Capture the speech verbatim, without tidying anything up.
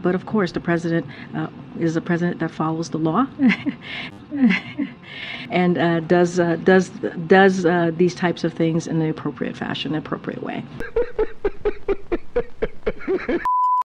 but of course, the president uh, is a president that follows the law and uh, does uh, does does uh, these types of things in the appropriate fashion, appropriate way.